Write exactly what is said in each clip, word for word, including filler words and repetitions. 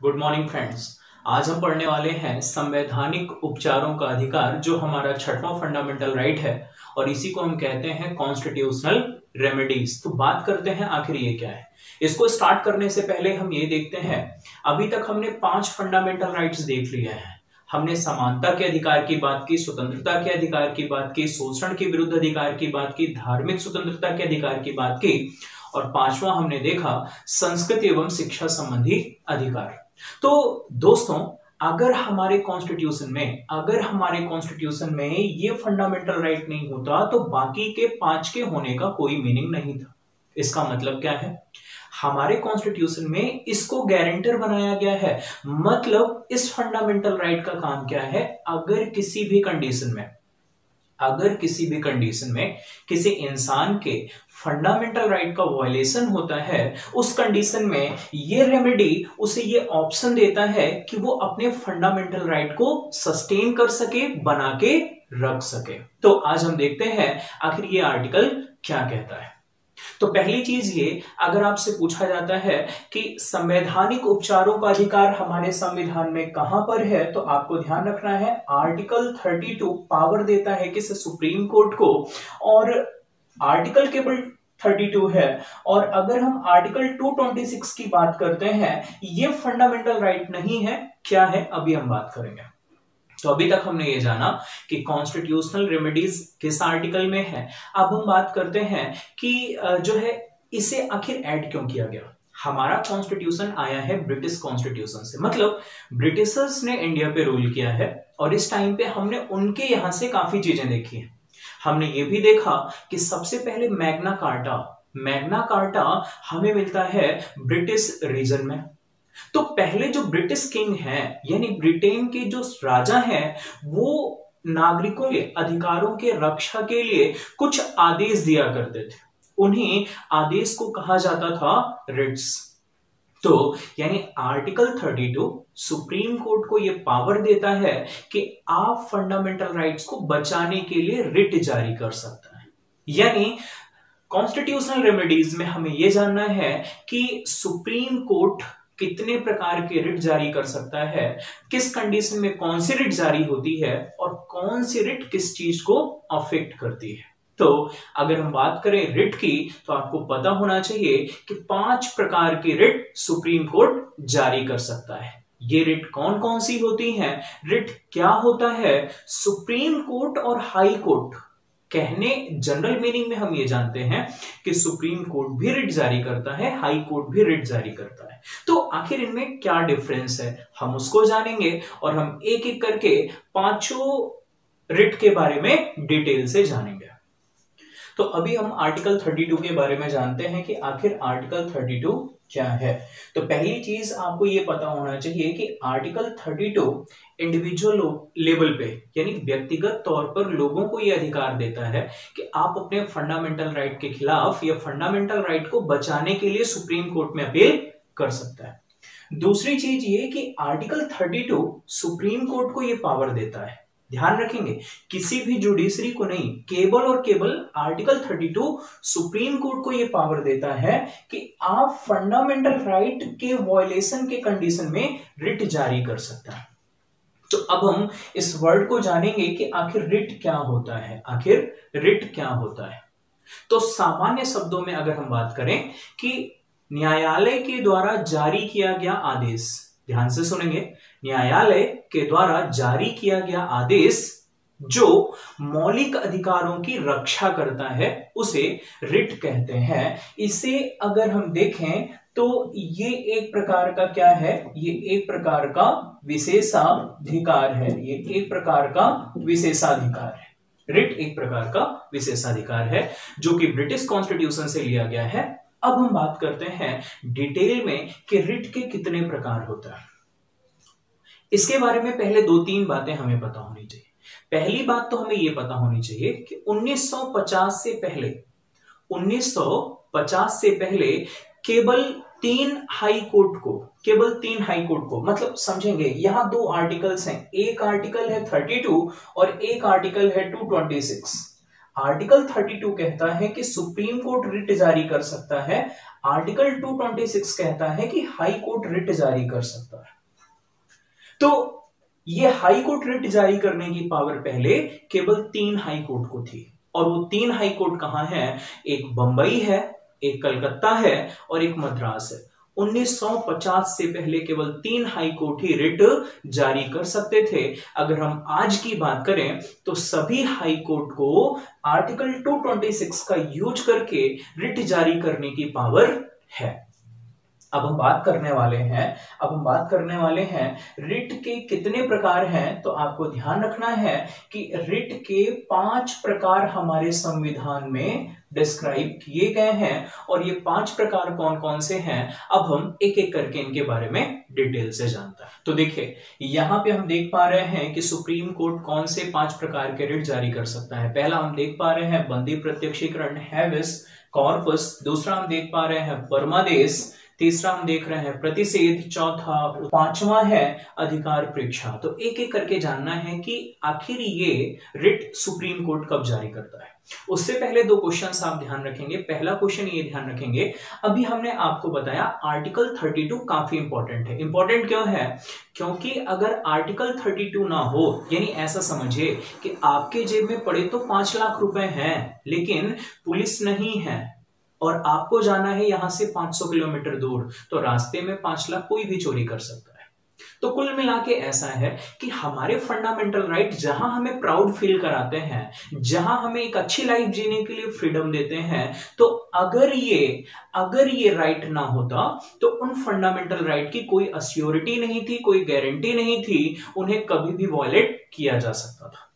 Good morning friends. आज हम पढ़ने वाले हैं संवैधानिक उपचारों का अधिकार, जो हमारा छठवां फंडामेंटल राइट है और इसी को हम कहते हैं कॉन्स्टिट्यूशनल रेमेडीज। तो बात करते हैं आखिर ये क्या है। इसको स्टार्ट करने से पहले हम ये देखते हैं, अभी तक हमने पांच फंडामेंटल राइट्स देख लिए हैं। हमने समानता के अधिकार की बात की, स्वतंत्रता के अधिकार की बात की, शोषण के विरुद्ध अधिकार की बात की, धार्मिक स्वतंत्रता के अधिकार की बात की और पांचवा हमने देखा संस्कृति एवं शिक्षा संबंधी अधिकार। तो दोस्तों, अगर हमारे कॉन्स्टिट्यूशन में अगर हमारे कॉन्स्टिट्यूशन में ये फंडामेंटल राइट नहीं होता तो बाकी के पांच के होने का कोई मीनिंग नहीं था। इसका मतलब क्या है, हमारे कॉन्स्टिट्यूशन में इसको गारंटर बनाया गया है। मतलब इस फंडामेंटल राइट का काम क्या है, अगर किसी भी कंडीशन में अगर किसी भी कंडीशन में किसी इंसान के फंडामेंटल राइट का वायलेशन होता है, उस कंडीशन में ये रेमेडी उसे ये ऑप्शन देता है कि वो अपने फंडामेंटल राइट को सस्टेन कर सके, बना के रख सके। तो आज हम देखते हैं आखिर ये आर्टिकल क्या कहता है। तो पहली चीज ये, अगर आपसे पूछा जाता है कि संवैधानिक उपचारों का अधिकार हमारे संविधान में कहां पर है, तो आपको ध्यान रखना है आर्टिकल बत्तीस पावर देता है किस सुप्रीम कोर्ट को, और आर्टिकल केवल बत्तीस है। और अगर हम आर्टिकल दो सौ छब्बीस की बात करते हैं, ये फंडामेंटल राइट नहीं है। क्या है, अभी हम बात करेंगे। तो अभी तक हमने ये जाना कि कॉन्स्टिट्यूशनल रेमेडीज किस आर्टिकल में है। अब हम बात करते हैं कि जो है इसे आखिर ऐड क्यों किया गया। हमारा कॉन्स्टिट्यूशन आया है ब्रिटिश कॉन्स्टिट्यूशन से, मतलब ब्रिटिशर्स ने इंडिया पे रूल किया है और इस टाइम पे हमने उनके यहां से काफी चीजें देखी हैं। हमने ये भी देखा कि सबसे पहले मैग्ना कार्टा मैग्ना कार्टा हमें मिलता है ब्रिटिश रीजन में। तो पहले जो ब्रिटिश किंग हैं, यानी ब्रिटेन के जो राजा हैं, वो नागरिकों के अधिकारों के रक्षा के लिए कुछ आदेश दिया करते थे। उन्हीं आदेश को कहा जाता था रिट्स। तो यानी आर्टिकल बत्तीस सुप्रीम कोर्ट को यह पावर देता है कि आप फंडामेंटल राइट्स को बचाने के लिए रिट जारी कर सकता है। यानी कॉन्स्टिट्यूशनल रेमेडीज में हमें यह जानना है कि सुप्रीम कोर्ट कितने प्रकार के रिट जारी कर सकता है, किस कंडीशन में कौन सी रिट जारी होती है और कौन सी रिट किस चीज को अफेक्ट करती है। तो अगर हम बात करें रिट की, तो आपको पता होना चाहिए कि पांच प्रकार की रिट सुप्रीम कोर्ट जारी कर सकता है। ये रिट कौन कौन सी होती हैं, रिट क्या होता है। सुप्रीम कोर्ट और हाई कोर्ट, कहने जनरल मीनिंग में हम ये जानते हैं कि सुप्रीम कोर्ट भी रिट जारी करता है, हाई कोर्ट भी रिट जारी करता है। तो आखिर इनमें क्या डिफरेंस है, हम उसको जानेंगे और हम एक एक करके पांचों रिट के बारे में डिटेल से जानेंगे। तो अभी हम आर्टिकल बत्तीस के बारे में जानते हैं कि आखिर आर्टिकल बत्तीस क्या है। तो पहली चीज आपको यह पता होना चाहिए कि आर्टिकल बत्तीस इंडिविजुअल लेवल पे, यानी व्यक्तिगत तौर पर लोगों को यह अधिकार देता है कि आप अपने फंडामेंटल राइट के खिलाफ या फंडामेंटल राइट को बचाने के लिए सुप्रीम कोर्ट में अपील कर सकता है। दूसरी चीज ये कि आर्टिकल बत्तीस सुप्रीम कोर्ट को यह पावर देता है, ध्यान रखेंगे, किसी भी जुडिशरी को नहीं, केवल और केवल आर्टिकल बत्तीस सुप्रीम कोर्ट को यह पावर देता है कि आप फंडामेंटल राइट के वायलेशन के कंडीशन में रिट जारी कर सकता है। तो अब हम इस वर्ड को जानेंगे कि आखिर रिट क्या होता है। आखिर रिट क्या होता है, तो सामान्य शब्दों में अगर हम बात करें कि न्यायालय के द्वारा जारी किया गया आदेश, ध्यान से सुनेंगे, न्यायालय के द्वारा जारी किया गया आदेश जो मौलिक अधिकारों की रक्षा करता है, उसे रिट कहते हैं। इसे अगर हम देखें तो ये एक प्रकार का क्या है, ये एक प्रकार का विशेषाधिकार है। ये एक प्रकार का विशेषाधिकार है। रिट एक प्रकार का विशेषाधिकार है जो कि ब्रिटिश कॉन्स्टिट्यूशन से लिया गया है। अब हम बात करते हैं डिटेल में कि रिट के कितने प्रकार होता है। इसके बारे में पहले दो तीन बातें हमें पता होनी चाहिए। पहली बात तो हमें यह पता होनी चाहिए कि उन्नीस सौ पचास से पहले उन्नीस सौ पचास से पहले केवल तीन हाई कोर्ट को केवल तीन हाई कोर्ट को मतलब समझेंगे, यहां दो आर्टिकल्स हैं, एक आर्टिकल है बत्तीस और एक आर्टिकल है दो सौ छब्बीस। आर्टिकल बत्तीस कहता है कि सुप्रीम कोर्ट रिट जारी कर सकता है आर्टिकल टू ट्वेंटी सिक्स कहता है कि हाई कोर्ट रिट जारी कर सकता है। तो ये हाई कोर्ट रिट जारी करने की पावर पहले केवल तीन हाई कोर्ट को थी, और वो तीन हाई कोर्ट कहां है? एक बंबई है, एक कलकत्ता है और एक मद्रास है। उन्नीस सौ पचास से पहले केवल तीन हाई कोर्ट ही रिट जारी कर सकते थे। अगर हम आज की बात करें तो सभी हाई कोर्ट को आर्टिकल टू ट्वेंटी सिक्स का यूज करके रिट जारी करने की पावर है। अब हम बात करने वाले हैं अब हम बात करने वाले हैं रिट के कितने प्रकार हैं। तो आपको ध्यान रखना है कि रिट के पांच प्रकार हमारे संविधान में डिस्क्राइब किए गए हैं, और ये पांच प्रकार कौन कौन से हैं अब हम एक एक करके इनके बारे में डिटेल से जानता है। तो देखिए यहां पे हम देख पा रहे हैं कि सुप्रीम कोर्ट कौन से पांच प्रकार के रिट जारी कर सकता है। पहला हम देख पा रहे हैं बंदी प्रत्यक्षीकरण, हैविस कॉर्पस। दूसरा हम देख पा रहे हैं परमादेश। तीसरा हम देख रहे हैं प्रतिषेध। चौथा पांचवा है अधिकार परीक्षा। तो एक एक करके जानना है कि आखिर ये रिट सुप्रीम कोर्ट कब जारी करता है। उससे पहले दो क्वेश्चंस आप ध्यान रखेंगे। पहला क्वेश्चन ये ध्यान रखेंगे, अभी हमने आपको बताया आर्टिकल थर्टी टू काफी इंपॉर्टेंट है। इंपॉर्टेंट क्यों है? क्योंकि अगर आर्टिकल थर्टी टू ना हो, यानी ऐसा समझिए कि आपके जेब में पड़े तो पांच लाख रुपए हैं लेकिन पुलिस नहीं है और आपको जाना है यहां से पांच सौ किलोमीटर दूर, तो रास्ते में पांच लाख कोई भी चोरी कर सकता है। तो कुल मिला के ऐसा है कि हमारे फंडामेंटल राइट जहां हमें प्राउड फील कराते हैं, जहां हमें एक अच्छी लाइफ जीने के लिए फ्रीडम देते हैं, तो अगर ये अगर ये राइट ना होता तो उन फंडामेंटल राइट की कोई अश्योरिटी नहीं थी, कोई गारंटी नहीं थी, उन्हें कभी भी वॉयलेट किया जा सकता था।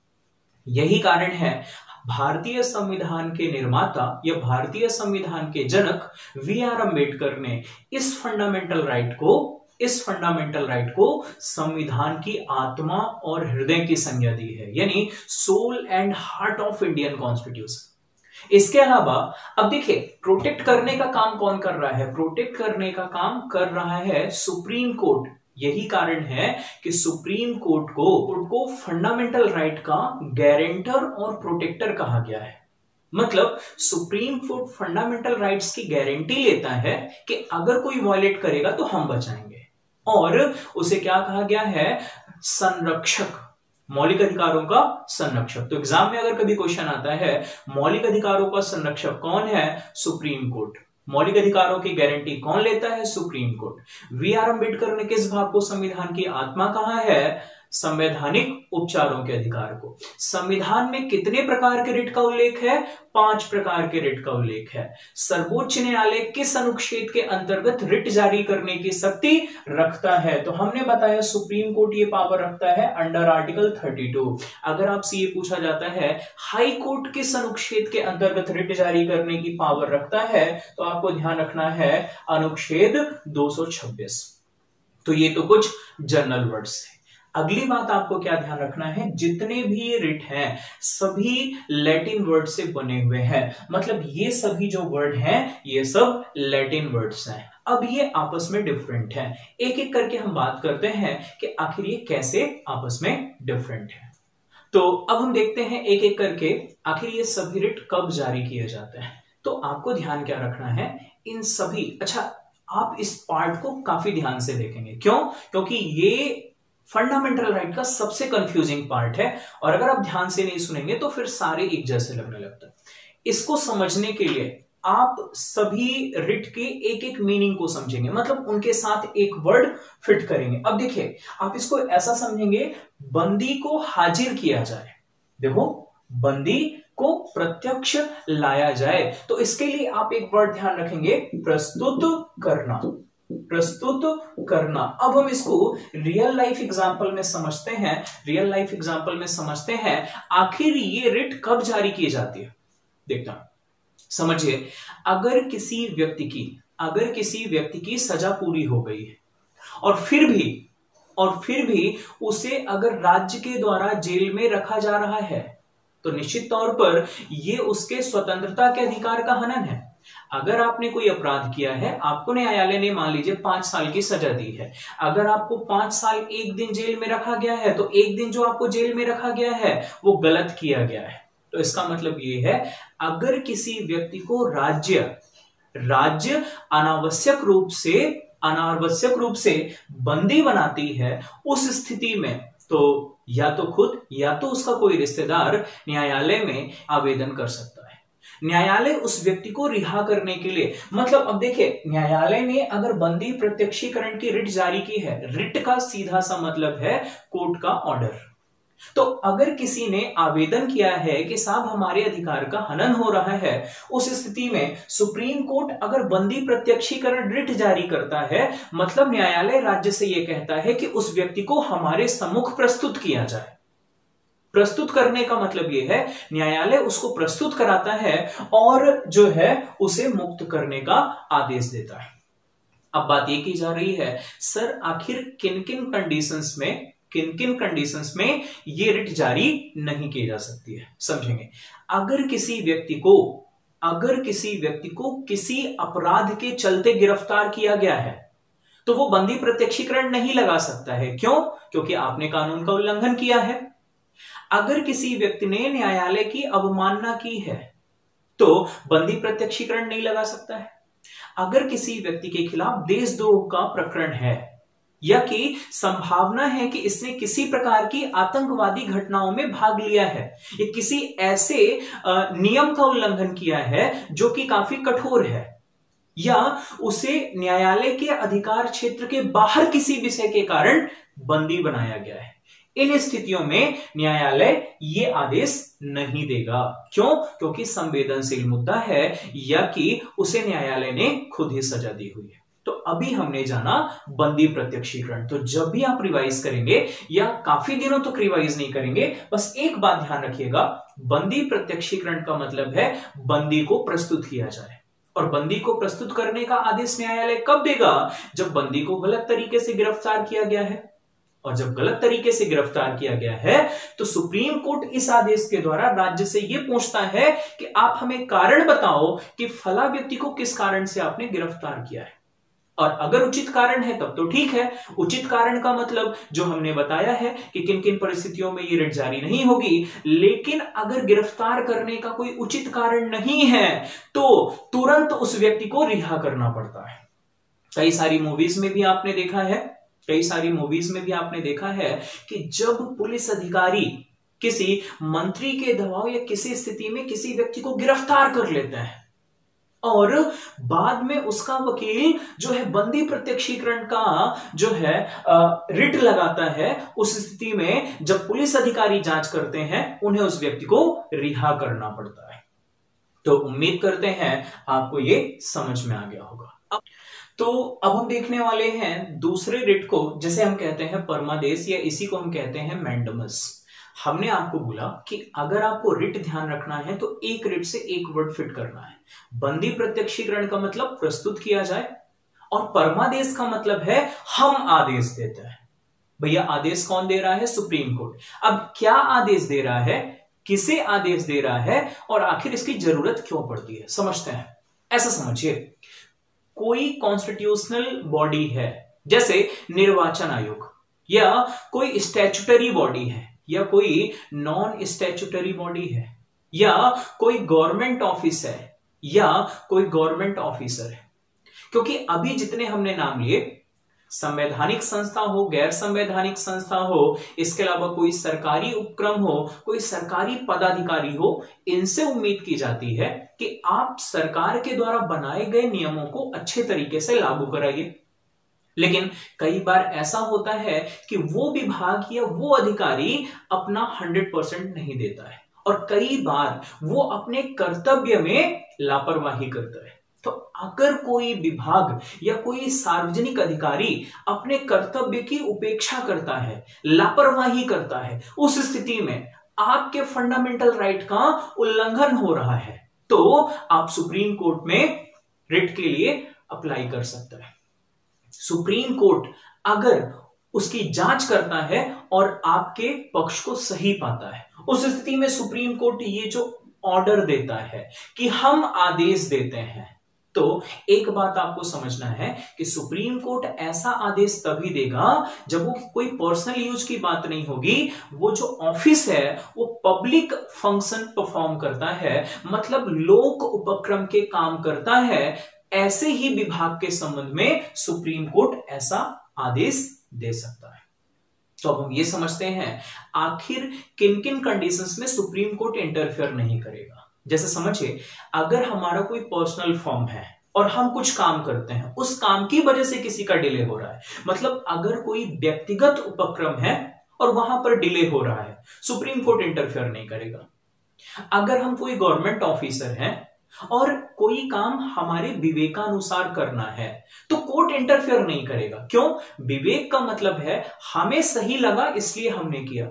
यही कारण है भारतीय संविधान के निर्माता या भारतीय संविधान के जनक वी आर अम्बेडकर ने इस फंडामेंटल राइट को इस फंडामेंटल राइट को संविधान की आत्मा और हृदय की संज्ञा दी है, यानी soul and heart of Indian constitution. इसके अलावा अब देखिए प्रोटेक्ट करने का काम कौन कर रहा है? प्रोटेक्ट करने का काम कर रहा है सुप्रीम कोर्ट। यही कारण है कि सुप्रीम कोर्ट को कोर्ट को फंडामेंटल राइट का गारंटर और प्रोटेक्टर कहा गया है। मतलब सुप्रीम कोर्ट फंडामेंटल राइट्स की गारंटी लेता है कि अगर कोई वॉयलेट करेगा तो हम बचाएंगे, और उसे क्या कहा गया है? संरक्षक, मौलिक अधिकारों का संरक्षक। तो एग्जाम में अगर कभी क्वेश्चन आता है मौलिक अधिकारों का संरक्षक कौन है? Supreme court. मौलिक अधिकारों की गारंटी कौन लेता है? Supreme court. B R Ambedkar ने किस भाग को संविधान की आत्मा कहा है? संवैधानिक उपचारों के अधिकार को। संविधान में कितने प्रकार के रिट का उल्लेख है? पांच प्रकार के रिट का उल्लेख है। सर्वोच्च न्यायालय किस अनुच्छेद के अंतर्गत रिट जारी करने की शक्ति रखता है? तो हमने बताया सुप्रीम कोर्ट ये पावर रखता है अंडर आर्टिकल थर्टी टू। अगर आपसे ये पूछा जाता है हाई कोर्ट किस अनुच्छेद के अंतर्गत रिट जारी करने की पावर रखता है, तो आपको ध्यान रखना है अनुच्छेद दो सौ छब्बीस। तो ये तो कुछ जनरल वर्ड्स थे। अगली बात आपको क्या ध्यान रखना है, जितने भी रिट हैं सभी लैटिन वर्ड से बने हुए हैं। मतलब ये सभी जो वर्ड हैं ये सब लैटिन वर्ड्स हैं। अब ये आपस में डिफरेंट हैं। एक एक करके हम बात करते हैं कि आखिर ये कैसे आपस में डिफरेंट है। तो अब हम देखते हैं एक एक करके आखिर ये सभी रिट कब जारी किए जाते हैं। तो आपको ध्यान क्या रखना है इन सभी, अच्छा आप इस पार्ट को काफी ध्यान से देखेंगे। क्यों? क्योंकि ये फंडामेंटल राइट का सबसे कंफ्यूजिंग पार्ट है, और अगर आप ध्यान से नहीं सुनेंगे तो फिर सारे एक जैसे लगने लगता है। इसको समझने के लिए आप सभी रिट के एक एक मीनिंग को समझेंगे, मतलब उनके साथ एक वर्ड फिट करेंगे। अब देखिए आप इसको ऐसा समझेंगे, बंदी को हाजिर किया जाए। देखो बंदी को प्रत्यक्ष लाया जाए, तो इसके लिए आप एक वर्ड ध्यान रखेंगे, प्रस्तुत करना। प्रस्तुत करना। अब हम इसको रियल लाइफ एग्जांपल में समझते हैं। रियल लाइफ एग्जांपल में समझते हैं आखिर ये रिट कब जारी की जाती है। देखना समझिए, अगर किसी व्यक्ति की अगर किसी व्यक्ति की सजा पूरी हो गई है और फिर भी और फिर भी उसे अगर राज्य के द्वारा जेल में रखा जा रहा है, तो निश्चित तौर पर यह उसके स्वतंत्रता के अधिकार का हनन है। अगर आपने कोई अपराध किया है, आपको न्यायालय ने मान लीजिए पांच साल की सजा दी है, अगर आपको पांच साल एक दिन जेल में रखा गया है, तो एक दिन जो आपको जेल में रखा गया है वो गलत किया गया है। तो इसका मतलब ये है, अगर किसी व्यक्ति को राज्य राज्य अनावश्यक रूप से अनावश्यक रूप से बंदी बनाती है, उस स्थिति में तो या तो खुद या तो उसका कोई रिश्तेदार न्यायालय में आवेदन कर सकता है। न्यायालय उस व्यक्ति को रिहा करने के लिए, मतलब अब देखिए, न्यायालय ने अगर बंदी प्रत्यक्षीकरण की रिट जारी की है, रिट का सीधा सा मतलब है कोर्ट का ऑर्डर। तो अगर किसी ने आवेदन किया है कि साहब हमारे अधिकार का हनन हो रहा है, उस स्थिति में सुप्रीम कोर्ट अगर बंदी प्रत्यक्षीकरण रिट जारी करता है, मतलब न्यायालय राज्य से यह कहता है कि उस व्यक्ति को हमारे सम्मुख प्रस्तुत किया जाए। प्रस्तुत करने का मतलब यह है न्यायालय उसको प्रस्तुत कराता है और जो है उसे मुक्त करने का आदेश देता है। अब बात यह की जा रही है, सर आखिर किन किन कंडीशंस में किन किन कंडीशंस में ये रिट जारी नहीं की जा सकती है, समझेंगे। अगर किसी व्यक्ति को अगर किसी व्यक्ति को किसी अपराध के चलते गिरफ्तार किया गया है तो वो बंदी प्रत्यक्षीकरण नहीं लगा सकता है। क्यों? क्योंकि आपने कानून का उल्लंघन किया है। अगर किसी व्यक्ति ने न्यायालय की अवमानना की है तो बंदी प्रत्यक्षीकरण नहीं लगा सकता है। अगर किसी व्यक्ति के खिलाफ देशद्रोह का प्रकरण है या कि संभावना है कि इसने किसी प्रकार की आतंकवादी घटनाओं में भाग लिया है या किसी ऐसे नियम का उल्लंघन किया है जो कि काफी कठोर है, या उसे न्यायालय के अधिकार क्षेत्र के बाहर किसी विषय के कारण बंदी बनाया गया है, इन स्थितियों में न्यायालय ये आदेश नहीं देगा। क्यों? क्योंकि संवेदनशील मुद्दा है या कि उसे न्यायालय ने खुद ही सजा दी हुई है। तो अभी हमने जाना बंदी प्रत्यक्षीकरण। तो जब भी आप रिवाइज करेंगे या काफी दिनों तक रिवाइज नहीं करेंगे, बस एक बात ध्यान रखिएगा, बंदी प्रत्यक्षीकरण का मतलब है बंदी को प्रस्तुत किया जाए। और बंदी को प्रस्तुत करने का आदेश न्यायालय कब देगा? जब बंदी को गलत तरीके से गिरफ्तार किया गया है। और जब गलत तरीके से गिरफ्तार किया गया है तो सुप्रीम कोर्ट इस आदेश के द्वारा राज्य से यह पूछता है कि आप हमें कारण बताओ कि फला व्यक्ति को किस कारण से आपने गिरफ्तार किया है। और अगर उचित कारण है तब तो ठीक है। उचित कारण का मतलब जो हमने बताया है कि किन किन परिस्थितियों में ये रिट जारी नहीं होगी। लेकिन अगर गिरफ्तार करने का कोई उचित कारण नहीं है तो तुरंत उस व्यक्ति को रिहा करना पड़ता है। कई सारी मूवीज में भी आपने देखा है कई सारी मूवीज में भी आपने देखा है कि जब पुलिस अधिकारी किसी मंत्री के दबाव या किसी स्थिति में किसी व्यक्ति को गिरफ्तार कर लेता है और बाद में उसका वकील जो है बंदी प्रत्यक्षीकरण का जो है रिट लगाता है, उस स्थिति में जब पुलिस अधिकारी जांच करते हैं उन्हें उस व्यक्ति को रिहा करना पड़ता है। तो उम्मीद करते हैं आपको ये समझ में आ गया होगा। तो अब हम देखने वाले हैं दूसरे रिट को, जैसे हम कहते हैं परमादेश या इसी को हम कहते हैं मैंडमस। हमने आपको बोला कि अगर आपको रिट ध्यान रखना है तो एक रिट से एक वर्ड फिट करना है। बंदी प्रत्यक्षीकरण का मतलब प्रस्तुत किया जाए और परमादेश का मतलब है हम आदेश देते हैं। भैया आदेश कौन दे रहा है? Supreme court. अब क्या आदेश दे रहा है, किसे आदेश दे रहा है और आखिर इसकी जरूरत क्यों पड़ती है, समझते हैं। ऐसा समझिए, कोई कॉन्स्टिट्यूशनल बॉडी है जैसे निर्वाचन आयोग, या कोई स्टैट्यूटरी बॉडी है, या कोई नॉन स्टैट्यूटरी बॉडी है, या कोई गवर्नमेंट ऑफिस है, या कोई गवर्नमेंट ऑफिसर है। क्योंकि अभी जितने हमने नाम लिए, संवैधानिक संस्था हो, गैर संवैधानिक संस्था हो, इसके अलावा कोई सरकारी उपक्रम हो, कोई सरकारी पदाधिकारी हो, इनसे उम्मीद की जाती है कि आप सरकार के द्वारा बनाए गए नियमों को अच्छे तरीके से लागू कराइए। लेकिन कई बार ऐसा होता है कि वो विभाग या वो अधिकारी अपना हंड्रेड परसेंट नहीं देता है और कई बार वो अपने कर्तव्य में लापरवाही करता है। तो अगर कोई विभाग या कोई सार्वजनिक अधिकारी अपने कर्तव्य की उपेक्षा करता है, लापरवाही करता है, उस स्थिति में आपके फंडामेंटल राइट का उल्लंघन हो रहा है, तो आप सुप्रीम कोर्ट में रिट के लिए अप्लाई कर सकते हैं। सुप्रीम कोर्ट अगर उसकी जांच करता है और आपके पक्ष को सही पाता है, उस स्थिति में सुप्रीम कोर्ट ये जो ऑर्डर देता है कि हम आदेश देते हैं, तो एक बात आपको समझना है कि सुप्रीम कोर्ट ऐसा आदेश तभी देगा जब वो कोई पर्सनल यूज की बात नहीं होगी। वो जो ऑफिस है वो पब्लिक फंक्शन परफॉर्म करता है, मतलब लोक उपक्रम के काम करता है, ऐसे ही विभाग के संबंध में सुप्रीम कोर्ट ऐसा आदेश दे सकता है। तो अब हम ये समझते हैं आखिर किन किन कंडीशंस में सुप्रीम कोर्ट इंटरफेयर नहीं करेगा। जैसे समझिए, अगर हमारा कोई पर्सनल फॉर्म है और हम कुछ काम करते हैं, उस काम की वजह से किसी का डिले हो रहा है, मतलब अगर कोई व्यक्तिगत उपक्रम है और वहां पर डिले हो रहा है, सुप्रीम कोर्ट इंटरफेयर नहीं करेगा। अगर हम कोई गवर्नमेंट ऑफिसर हैं और कोई काम हमारे विवेकानुसार करना है, तो कोर्ट इंटरफेयर नहीं करेगा। क्यों? विवेक का मतलब है हमें सही लगा इसलिए हमने किया।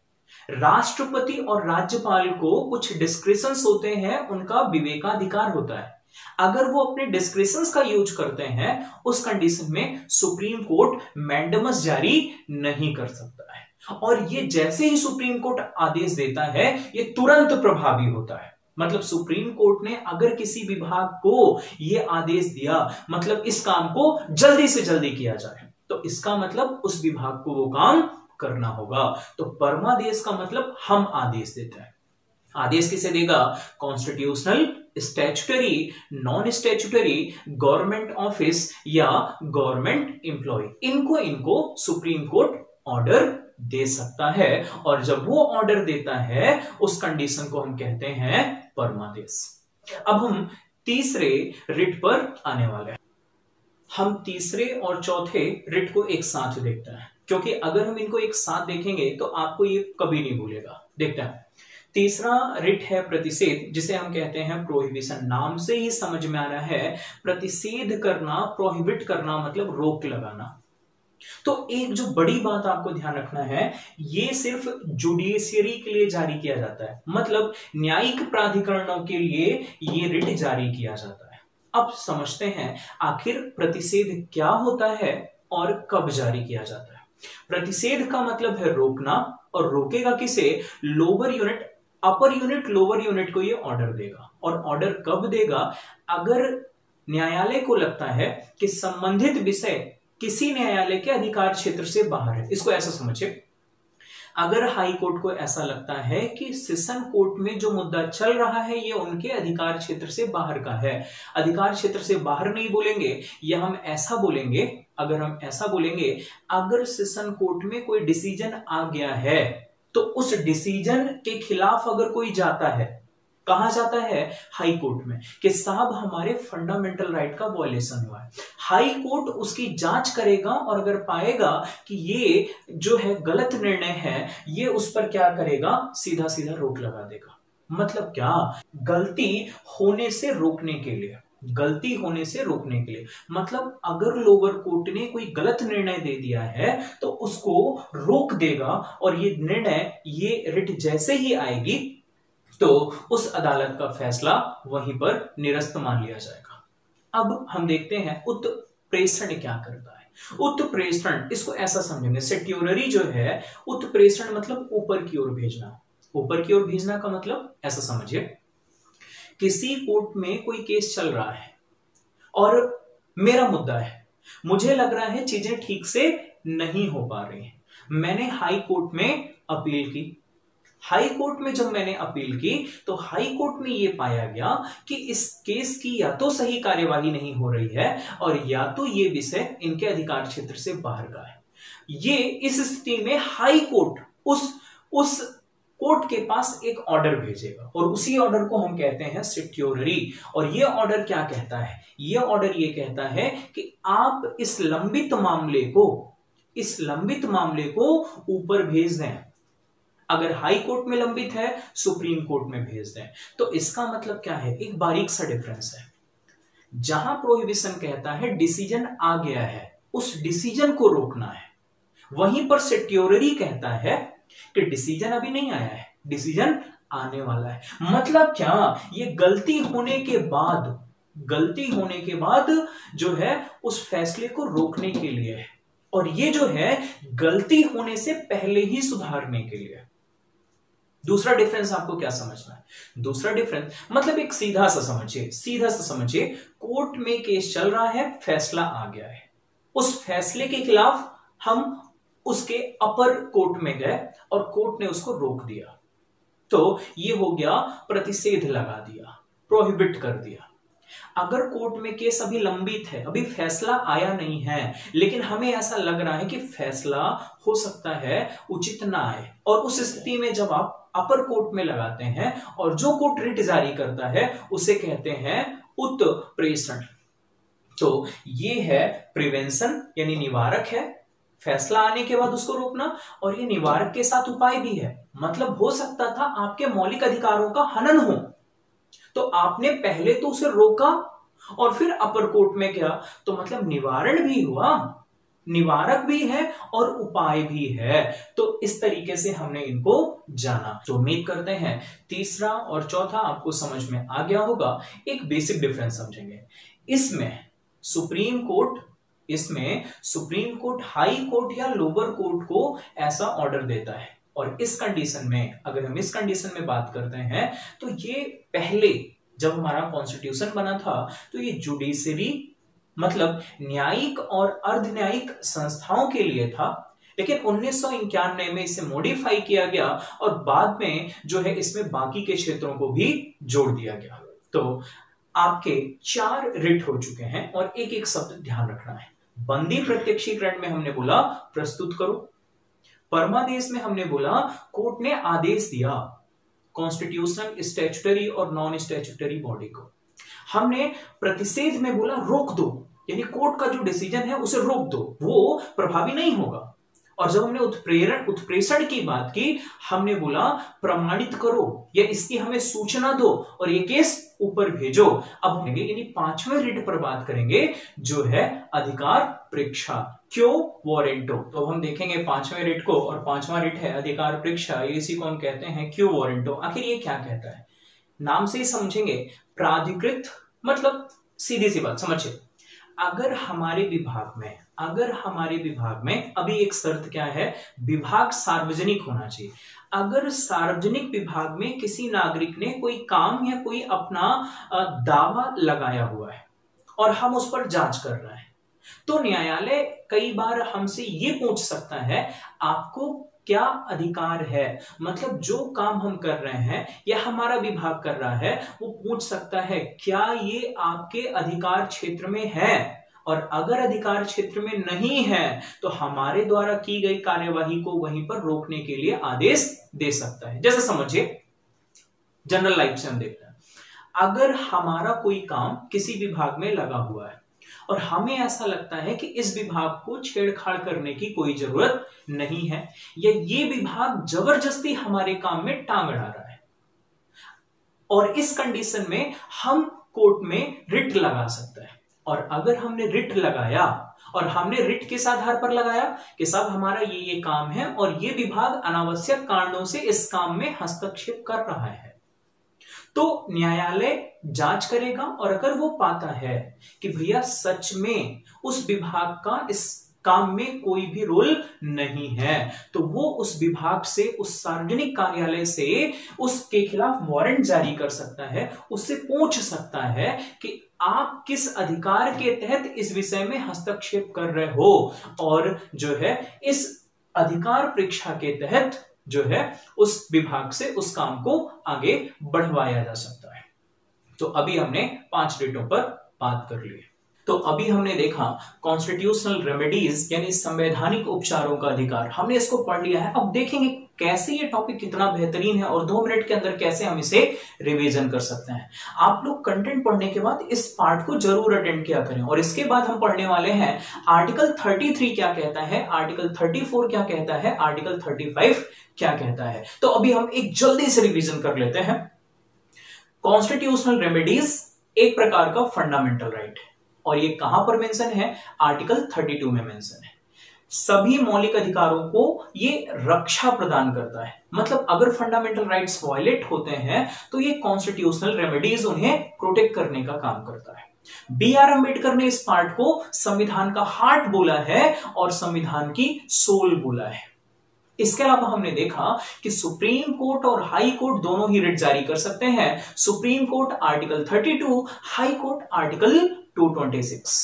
राष्ट्रपति और राज्यपाल को कुछ डिस्क्रिशंस होते हैं, उनका विवेकाधिकार होता है। अगर वो अपने डिस्क्रिशंस का यूज करते हैं, उस कंडीशन में सुप्रीम कोर्ट मैंडेमस जारी नहीं कर सकता है। और ये जैसे ही सुप्रीम कोर्ट आदेश देता है, ये तुरंत प्रभावी होता है। मतलब सुप्रीम कोर्ट ने अगर किसी विभाग को यह आदेश दिया, मतलब इस काम को जल्दी से जल्दी किया जाए, तो इसका मतलब उस विभाग को वो काम करना होगा। तो परमादेश का मतलब हम आदेश देते हैं। आदेश किसे देगा? Constitutional, statutory, non statutory, government office या गवर्नमेंट एम्प्लॉय, इनको इनको सुप्रीम कोर्ट ऑर्डर दे सकता है। और जब वो ऑर्डर देता है, उस कंडीशन को हम कहते हैं परमादेश। अब हम तीसरे रिट पर आने वाले हैं। हम तीसरे और चौथे रिट को एक साथ देखते हैं, क्योंकि अगर हम इनको एक साथ देखेंगे तो आपको ये कभी नहीं भूलेगा। देखते हैं, तीसरा रिट है प्रतिषेध, जिसे हम कहते हैं प्रोहिबिशन। नाम से ही समझ में आ रहा है, प्रतिषेध करना, प्रोहिबिट करना मतलब रोक लगाना। तो एक जो बड़ी बात आपको ध्यान रखना है, ये सिर्फ जुडिशियरी के लिए जारी किया जाता है, मतलब न्यायिक प्राधिकरणों के लिए ये रिट जारी किया जाता है। अब समझते हैं आखिर प्रतिषेध क्या होता है और कब जारी किया जाता है। प्रतिषेध का मतलब है रोकना, और रोकेगा किसे? Lower unit, upper unit, lower unit को ये ऑर्डर देगा। और ऑर्डर कब देगा? अगर न्यायालय को लगता है कि संबंधित विषय किसी न्यायालय के अधिकार क्षेत्र से बाहर है। इसको ऐसा समझिए, अगर हाई कोर्ट को ऐसा लगता है कि सेशन कोर्ट में जो मुद्दा चल रहा है ये उनके अधिकार क्षेत्र से बाहर का है, अधिकार क्षेत्र से बाहर नहीं बोलेंगे, या हम ऐसा बोलेंगे, अगर हम ऐसा बोलेंगे, अगर सेशन कोर्ट में कोई डिसीजन आ गया है, तो उस डिसीजन के खिलाफ अगर कोई जाता है, कहां जाता है? हाई कोर्ट में, कि साहब हमारे फंडामेंटल राइट का वायलेशन हुआ है। हाई कोर्ट उसकी जांच करेगा और अगर पाएगा कि ये जो है गलत निर्णय है, ये उस पर क्या करेगा? सीधा सीधा रोक लगा देगा। मतलब क्या? गलती होने से रोकने के लिए, गलती होने से रोकने के लिए, मतलब अगर लोअर कोर्ट ने कोई गलत निर्णय दे दिया है तो उसको रोक देगा, और ये निर्णय, ये रिट जैसे ही आएगी तो उस अदालत का फैसला वहीं पर निरस्त मान लिया जाएगा। अब हम देखते हैं उत्प्रेषण क्या करता है। उत्प्रेषण, इसको ऐसा समझेंगे, सेट्यूररी जो है, उत्प्रेषण मतलब ऊपर की ओर भेजना। ऊपर की ओर भेजना का मतलब ऐसा समझिए, किसी कोर्ट में कोई केस चल रहा है और मेरा मुद्दा है, मुझे लग रहा है चीजें ठीक से नहीं हो पा रही हैं, मैंने हाई कोर्ट में अपील की। हाई कोर्ट में जब मैंने अपील की तो हाई कोर्ट में यह पाया गया कि इस केस की या तो सही कार्यवाही नहीं हो रही है, और या तो ये विषय इनके अधिकार क्षेत्र से बाहर का है। ये इस स्थिति में हाई कोर्ट उस उस कोर्ट के पास एक ऑर्डर भेजेगा, और उसी ऑर्डर को हम कहते हैं सेट्यूररी। और ये ऑर्डर क्या कहता है? ये ऑर्डर ये कहता है कि आप इस लंबित मामले को इस लंबित मामले को ऊपर भेज दें। अगर हाई कोर्ट में लंबित है, सुप्रीम कोर्ट में भेज दें। तो इसका मतलब क्या है? एक बारीक सा डिफरेंस है। जहां प्रोहिबिशन कहता है डिसीजन आ गया है, उस डिसीजन को रोकना है, वहीं पर सेट्यूररी कहता है कि डिसीजन अभी नहीं आया है, डिसीजन आने वाला है। मतलब क्या? ये गलती होने के बाद गलती होने के बाद जो है उस फैसले को रोकने के लिए है, और ये जो है गलती होने से पहले ही सुधारने के लिए। दूसरा डिफरेंस आपको क्या समझना है? दूसरा डिफरेंस मतलब एक सीधा सा समझिए, सीधा सा समझिए, कोर्ट में केस चल रहा है, फैसला आ गया है, उस फैसले के खिलाफ हम उसके अपर कोर्ट में गए और कोर्ट ने उसको रोक दिया, तो ये हो गया प्रतिषेध लगा दिया, प्रोहिबिट कर दिया। अगर कोर्ट में केस अभी लंबित है, अभी फैसला आया नहीं है, लेकिन हमें ऐसा लग रहा है कि फैसला हो सकता है उचित ना आए, और उस स्थिति में जब आप अपर कोर्ट में लगाते हैं और जो कोर्ट रिट जारी करता है उसे कहते हैं उत्प्रेषण। तो ये है प्रिवेंशन यानी निवारक है, फैसला आने के बाद उसको रोकना, और ये निवारक के साथ उपाय भी है। मतलब हो सकता था आपके मौलिक अधिकारों का हनन हो, तो आपने पहले तो उसे रोका और फिर अपर कोर्ट में गया, तो मतलब निवारण भी हुआ, निवारक भी है और उपाय भी है। तो इस तरीके से हमने इनको जाना। तो उम्मीद करते हैं तीसरा और चौथा आपको समझ में आ गया होगा। एक बेसिक डिफरेंस समझेंगे। इसमें सुप्रीम कोर्ट इसमें सुप्रीम कोर्ट हाई कोर्ट या लोअर कोर्ट को ऐसा ऑर्डर देता है, और इस कंडीशन में, अगर हम इस कंडीशन में बात करते हैं, तो ये पहले जब हमारा कॉन्स्टिट्यूशन बना था तो ये जुडिशरी मतलब न्यायिक और अर्ध न्यायिक संस्थाओं के लिए था, लेकिन उन्नीस सौ इक्यानवे में इसे मॉडिफाई किया गया और बाद में जो है इसमें बाकी के क्षेत्रों को भी जोड़ दिया गया। तो आपके चार रिट हो चुके हैं और एक एक शब्द ध्यान रखना है। बंदी प्रत्यक्षीकरण में हमने बोला प्रस्तुत करो, परमादेश में हमने बोला कोर्ट ने आदेश दिया कॉन्स्टिट्यूशनल, स्टैट्यूटरी और नॉन स्टैट्यूटरी बॉडी को। हमने प्रतिषेध में बोला रोक दो, यानी कोर्ट का जो डिसीजन है उसे रोक दो, वो प्रभावी नहीं होगा। और जब हमने उत्प्रेरण उत्प्रेषण की बात की, हमने बोला प्रमाणित करो या इसकी हमें सूचना दो और ये केस ऊपर भेजो। अब यानी पांचवें रिट पर बात करेंगे जो है अधिकार परीक्षा, क्यो वारंटो। तो हम देखेंगे पांचवें रिट को, और पांचवा रिट है अधिकार परीक्षा, इसी को हम कहते हैं क्यो वारंटो। आखिर ये क्या कहता है, नाम से ही समझेंगे। प्राधिकृत मतलब सीधी सी बात समझिए, अगर हमारे विभाग में अगर हमारे विभाग में अभी एक शर्त क्या है, विभाग सार्वजनिक होना चाहिए। अगर सार्वजनिक विभाग में किसी नागरिक ने कोई काम या कोई अपना दावा लगाया हुआ है और हम उस पर जांच कर रहे हैं, तो न्यायालय कई बार हमसे ये पूछ सकता है आपको क्या अधिकार है, मतलब जो काम हम कर रहे हैं या हमारा विभाग कर रहा है वो पूछ सकता है क्या ये आपके अधिकार क्षेत्र में है, और अगर अधिकार क्षेत्र में नहीं है तो हमारे द्वारा की गई कार्यवाही को वहीं पर रोकने के लिए आदेश दे सकता है। जैसे समझिए जनरल लाइफ से हम देखते हैं, अगर हमारा कोई काम किसी विभाग में लगा हुआ है और हमें ऐसा लगता है कि इस विभाग को छेड़छाड़ करने की कोई जरूरत नहीं है, या ये विभाग जबरदस्ती हमारे काम में टांग अड़ा रहा है, और इस कंडीशन में हम कोर्ट में रिट लगा सकते हैं। और अगर हमने रिट लगाया और हमने रिट किस आधार पर लगाया कि साहब हमारा ये ये काम है और ये विभाग अनावश्यक कारणों से इस काम में हस्तक्षेप कर रहा है, तो न्यायालय जांच करेगा, और अगर वो पाता है कि भैया सच में उस विभाग का इस काम में कोई भी रोल नहीं है, तो वो उस विभाग से, उस सार्वजनिक कार्यालय से उसके खिलाफ वारंट जारी कर सकता है, उससे पूछ सकता है कि आप किस अधिकार के तहत इस विषय में हस्तक्षेप कर रहे हो, और जो है इस अधिकार परीक्षा के तहत जो है उस विभाग से उस काम को आगे बढ़वाया जा सकता है। तो अभी हमने पांच रिटों पर बात कर ली। तो अभी हमने देखा कॉन्स्टिट्यूशनल रेमेडीज यानी संवैधानिक उपचारों का अधिकार, हमने इसको पढ़ लिया है। अब देखेंगे कैसे ये टॉपिक कितना बेहतरीन है और दो मिनट के अंदर कैसे हम इसे रिवीजन कर सकते हैं। आप लोग कंटेंट पढ़ने के बाद इस पार्ट को जरूर अटेंड किया करें, और इसके बाद हम पढ़ने वाले हैं आर्टिकल तैंतीस क्या कहता है, आर्टिकल चौंतीस क्या कहता है, आर्टिकल पैंतीस क्या कहता है। तो अभी हम एक जल्दी से रिवीजन कर लेते हैं। कॉन्स्टिट्यूशनल रेमेडीज एक प्रकार का फंडामेंटल राइट है, और ये कहां पर मेंशन है, आर्टिकल बत्तीस में मेंशन है। सभी मौलिक अधिकारों को ये रक्षा प्रदान करता है, मतलब अगर फंडामेंटल राइट्स वायलेट होते हैं तो ये कॉन्स्टिट्यूशनल रेमेडीज उन्हें प्रोटेक्ट करने का काम करता है। बी आर अम्बेडकर ने इस पार्ट को संविधान का हार्ट बोला है और संविधान की सोल बोला है। इसके अलावा हमने देखा कि सुप्रीम कोर्ट और हाई कोर्ट दोनों ही रिट जारी कर सकते हैं। सुप्रीम कोर्ट आर्टिकल बत्तीस, हाई कोर्ट आर्टिकल दो सौ छब्बीस।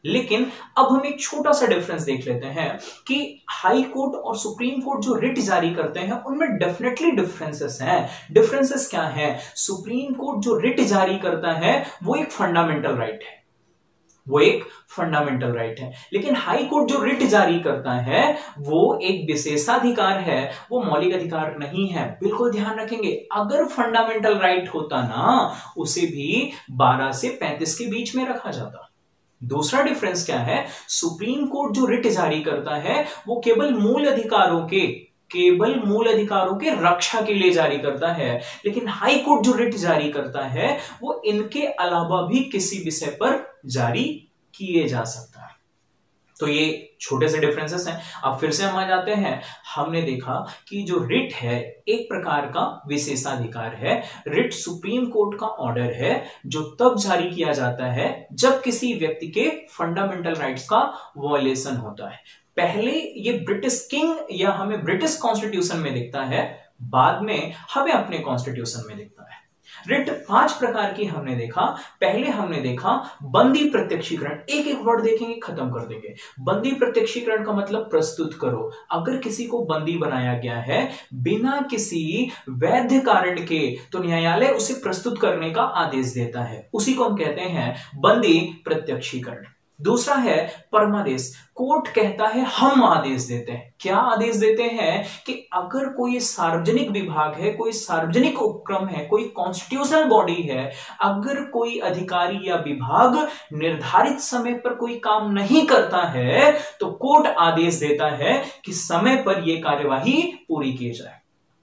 लेकिन अब हम एक छोटा सा डिफरेंस देख लेते हैं कि हाई कोर्ट और सुप्रीम कोर्ट जो रिट जारी करते हैं उनमें डेफिनेटली डिफरेंसेस हैं। डिफरेंसेस क्या हैं? सुप्रीम कोर्ट जो रिट जारी करता है वो एक फंडामेंटल राइट है, वो एक फंडामेंटल राइट है, लेकिन हाई कोर्ट जो रिट जारी करता है वो एक विशेषाधिकार है, वो मौलिक अधिकार नहीं है। बिल्कुल ध्यान रखेंगे, अगर फंडामेंटल राइट होता ना उसे भी बारह से पैंतीस के बीच में रखा जाता। दूसरा डिफरेंस क्या है? सुप्रीम कोर्ट जो रिट जारी करता है वो केवल मूल अधिकारों के केवल मूल अधिकारों के रक्षा के लिए जारी करता है, लेकिन हाई कोर्ट जो रिट जारी करता है वो इनके अलावा भी किसी विषय पर जारी किए जा सकता है। तो ये छोटे से डिफरेंसेस हैं। अब फिर से हम आ जाते हैं, हमने देखा कि जो रिट है एक प्रकार का विशेषाधिकार है। रिट सुप्रीम कोर्ट का ऑर्डर है जो तब जारी किया जाता है जब किसी व्यक्ति के फंडामेंटल राइट्स का वायलेशन होता है। पहले ये ब्रिटिश किंग या हमें ब्रिटिश कॉन्स्टिट्यूशन में दिखता है, बाद में हमें अपने कॉन्स्टिट्यूशन में दिखता है। रिट पांच प्रकार की हमने देखा। पहले हमने देखा बंदी प्रत्यक्षीकरण, एक एक वर्ड देखेंगे खत्म कर देंगे। बंदी प्रत्यक्षीकरण का मतलब प्रस्तुत करो। अगर किसी को बंदी बनाया गया है बिना किसी वैध कारण के तो न्यायालय उसे प्रस्तुत करने का आदेश देता है, उसी को हम कहते हैं बंदी प्रत्यक्षीकरण। दूसरा है परमादेश, कोर्ट कहता है हम आदेश देते हैं। क्या आदेश देते हैं कि अगर कोई सार्वजनिक विभाग है, कोई सार्वजनिक उपक्रम है, कोई कॉन्स्टिट्यूशनल बॉडी है, अगर कोई अधिकारी या विभाग निर्धारित समय पर कोई काम नहीं करता है तो कोर्ट आदेश देता है कि समय पर यह कार्यवाही पूरी की जाए।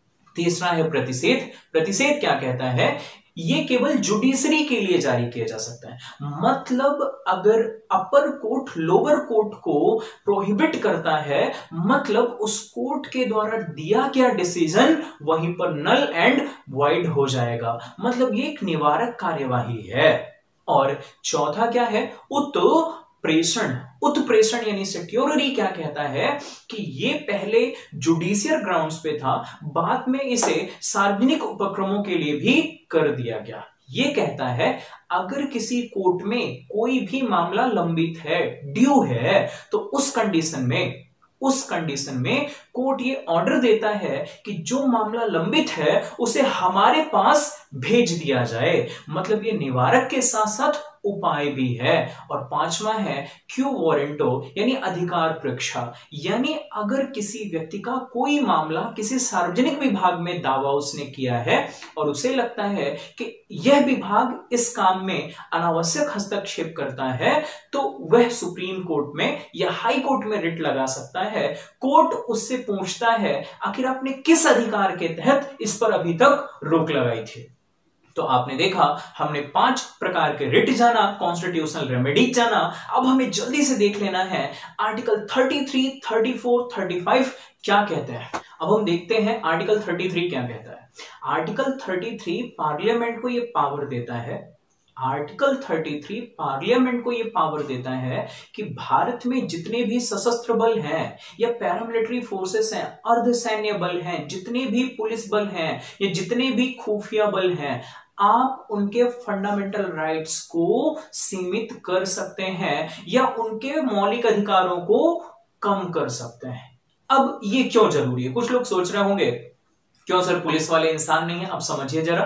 तीसरा है प्रतिषेध। प्रतिषेध क्या कहता है? ये केवल जुडिशरी के लिए जारी किया जा सकता है। मतलब अगर अपर कोर्ट लोअर कोर्ट को प्रोहिबिट करता है, मतलब उस कोर्ट के द्वारा दिया गया डिसीजन वहीं पर नल एंड वॉइड हो जाएगा। मतलब ये एक निवारक कार्यवाही है। और चौथा क्या है? उत्प्रेषण। उत्प्रेषण यानी सेट्योररी क्या कहता है कि ये पहले जुडिशियल ग्राउंड्स पे था, बाद में इसे सार्वजनिक उपक्रमों के लिए भी कर दिया गया। ये कहता है अगर किसी कोर्ट में कोई भी मामला लंबित है, ड्यू है, तो उस कंडीशन में उस कंडीशन में कोर्ट ये ऑर्डर देता है कि जो मामला लंबित है उसे हमारे पास भेज दिया जाए। मतलब ये निवारक के साथ साथ उपाय भी है। और पांचवा है क्यू वारंटो यानी अधिकार परीक्षा, यानी अगर किसी व्यक्ति का कोई मामला किसी सार्वजनिक विभाग में दावा उसने किया है और उसे लगता है कि यह विभाग इस काम में अनावश्यक हस्तक्षेप करता है, तो वह सुप्रीम कोर्ट में या हाई कोर्ट में रिट लगा सकता है। कोर्ट उससे पूछता है आखिर आपने किस अधिकार के तहत इस पर अभी तक रोक लगाई थी। तो आपने देखा हमने पांच प्रकार के रिट जाना, कॉन्स्टिट्यूशनल रेमेडीज जाना। अब हमें जल्दी से देख लेना है आर्टिकल तैंतीस, चौंतीस, पैंतीस क्या कहते हैं। अब हम देखते हैं आर्टिकल तैंतीस क्या कहता है। आर्टिकल तैंतीस पार्लियामेंट को यह पावर देता है आर्टिकल तैंतीस पार्लियामेंट को यह पावर देता है कि भारत में जितने भी सशस्त्र बल हैं या पैरामिलिट्री फोर्सेस हैं, अर्धसैन्य बल हैं, जितने भी पुलिस बल हैं या जितने भी खुफिया बल हैं, आप उनके फंडामेंटल राइट्स को सीमित कर सकते हैं या उनके मौलिक अधिकारों को कम कर सकते हैं। अब ये क्यों जरूरी है? कुछ लोग सोच रहे होंगे क्यों सर पुलिस वाले इंसान नहीं है? अब समझिए जरा,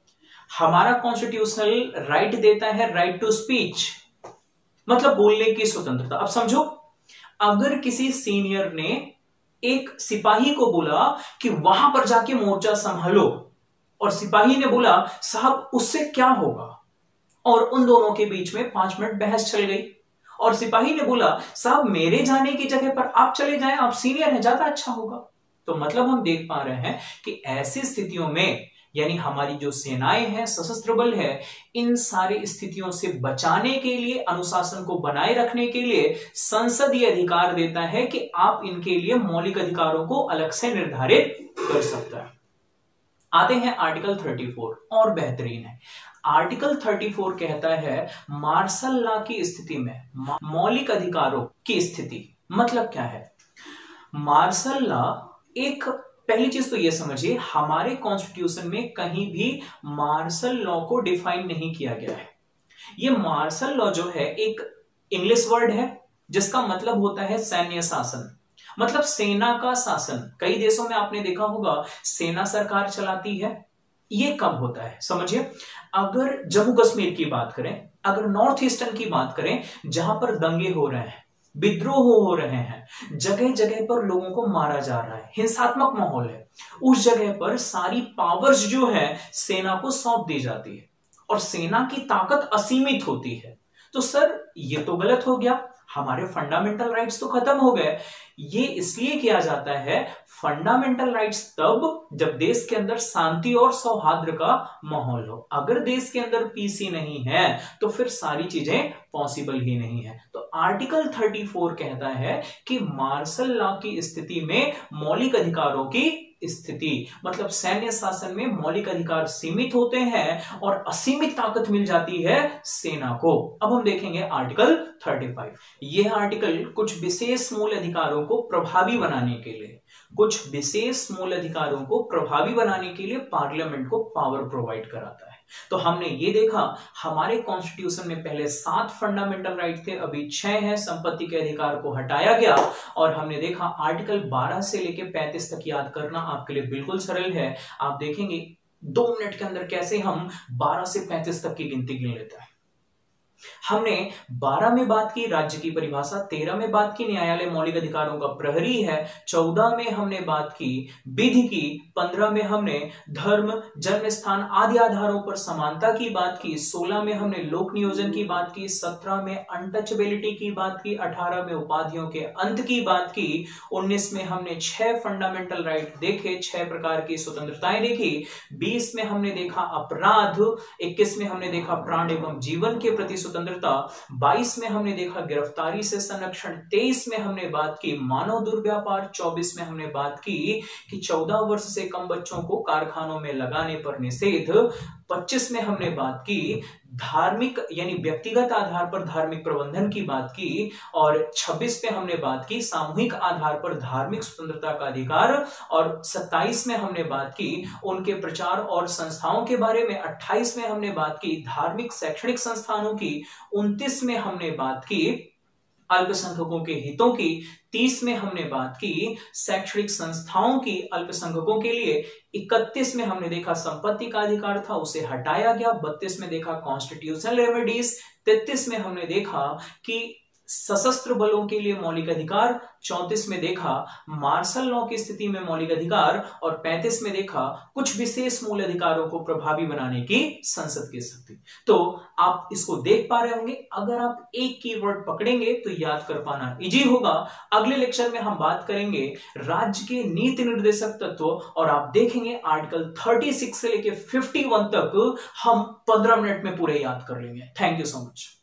हमारा कॉन्स्टिट्यूशनल राइट देता है राइट टू स्पीच, मतलब बोलने की स्वतंत्रता। अब समझो, अगर किसी सीनियर ने एक सिपाही को बोला कि वहां पर जाके मोर्चा संभालो, और सिपाही ने बोला साहब उससे क्या होगा, और उन दोनों के बीच में पांच मिनट बहस चल गई, और सिपाही ने बोला साहब मेरे जाने की जगह पर आप चले जाएं, आप सीनियर हैं, ज्यादा अच्छा होगा। तो मतलब हम देख पा रहे हैं कि ऐसी स्थितियों में यानी हमारी जो सेनाएं हैं, सशस्त्र बल है, इन सारी स्थितियों से बचाने के लिए, अनुशासन को बनाए रखने के लिए संसद ये अधिकार देता है कि आप इनके लिए मौलिक अधिकारों को अलग से निर्धारित कर सकता है। आते हैं आर्टिकल चौंतीस, और बेहतरीन है। आर्टिकल चौंतीस कहता है मार्शल लॉ की स्थिति में मौलिक अधिकारों की स्थिति मतलब क्या है? मार्शल लॉ, एक पहली चीज तो यह समझिए, हमारे कॉन्स्टिट्यूशन में कहीं भी मार्शल लॉ को डिफाइन नहीं किया गया है। यह मार्शल लॉ जो है एक इंग्लिश वर्ड है जिसका मतलब होता है सैन्य शासन, मतलब सेना का शासन। कई देशों में आपने देखा होगा सेना सरकार चलाती है। ये कब होता है समझिए, अगर जम्मू कश्मीर की बात करें, अगर नॉर्थ ईस्टर्न की बात करें, जहां पर दंगे हो रहे हैं, विद्रोह हो रहे हैं, जगह जगह पर लोगों को मारा जा रहा है, हिंसात्मक माहौल है, उस जगह पर सारी पावर्स जो है सेना को सौंप दी जाती है और सेना की ताकत असीमित होती है। तो सर ये तो गलत हो गया, हमारे फंडामेंटल राइट्स तो खत्म हो गए। ये इसलिए किया जाता है, फंडामेंटल राइट्स तब जब देश के अंदर शांति और सौहार्द का माहौल हो। अगर देश के अंदर पीस ही नहीं है तो फिर सारी चीजें पॉसिबल ही नहीं है। तो आर्टिकल चौंतीस कहता है कि मार्शल लॉ की स्थिति में मौलिक अधिकारों की स्थिति, मतलब सैन्य शासन में मौलिक अधिकार सीमित होते हैं और असीमित ताकत मिल जाती है सेना को। अब हम देखेंगे आर्टिकल पैंतीस। यह आर्टिकल कुछ विशेष मूल अधिकारों को प्रभावी बनाने के लिए कुछ विशेष मूल अधिकारों को प्रभावी बनाने के लिए पार्लियामेंट को पावर प्रोवाइड कराता है। तो हमने ये देखा, हमारे कॉन्स्टिट्यूशन में पहले सात फंडामेंटल राइट थे, अभी छह हैं, संपत्ति के अधिकार को हटाया गया। और हमने देखा आर्टिकल बारह से लेकर पैंतीस तक याद करना आपके लिए बिल्कुल सरल है। आप देखेंगे दो मिनट के अंदर कैसे हम बारह से पैंतीस तक की गिनती गिन लेते हैं। हमने बारह में बात की राज्य की परिभाषा, तेरह में बात की न्यायालय मौलिक अधिकारों का प्रहरी है, चौदह में हमने बात की विधि की, पंद्रह में हमने धर्म, जन्म स्थान आदि आधारों पर समानता की बात की, सोलह में हमने लोक नियोजन की बात की, सत्रह में अनटचेबिलिटी की बात की, अठारह में उपाधियों के अंत की बात की, उन्नीस में हमने छह फंडामेंटल राइट देखे, छह प्रकार की स्वतंत्रताएं देखी, बीस में हमने देखा अपराध, इक्कीस में हमने देखा प्राण एवं जीवन के प्रति स्वतंत्रता, बाईस में हमने देखा गिरफ्तारी से संरक्षण, तेईस में हमने बात की मानव दुर्व्यापार, चौबीस में हमने बात की कि चौदह वर्ष से कम बच्चों को कारखानों में लगाने पर निषेध, पच्चीस में हमने बात की धार्मिक यानी व्यक्तिगत आधार पर धार्मिक प्रबंधन की बात की, और छब्बीस पे हमने बात की सामूहिक आधार पर धार्मिक स्वतंत्रता का अधिकार, और सत्ताईस में हमने बात की उनके प्रचार और संस्थाओं के बारे में, अट्ठाईस में हमने बात की धार्मिक शैक्षणिक संस्थानों की, उनतीस में हमने बात की अल्पसंख्यकों के हितों की, तीस में हमने बात की शैक्षणिक संस्थाओं की अल्पसंख्यकों के लिए, इकतीस में हमने देखा संपत्ति का अधिकार था उसे हटाया गया, बत्तीस में देखा कॉन्स्टिट्यूशनल रेमेडीज, तैंतीस में हमने देखा कि सशस्त्र बलों के लिए मौलिक अधिकार, चौंतीस में देखा मार्शल लॉ की स्थिति में मौलिक अधिकार, और पैंतीस में देखा कुछ विशेष मूल अधिकारों को प्रभावी बनाने की संसद की शक्ति। तो आप इसको देख पा रहे होंगे, अगर आप एक कीवर्ड पकड़ेंगे तो याद कर पाना इजी होगा। अगले लेक्चर में हम बात करेंगे राज्य के नीति निर्देशक तत्व, और आप देखेंगे आर्टिकल छत्तीस से लेकर इक्यावन तक हम पंद्रह मिनट में पूरे याद कर लेंगे। Thank you so much.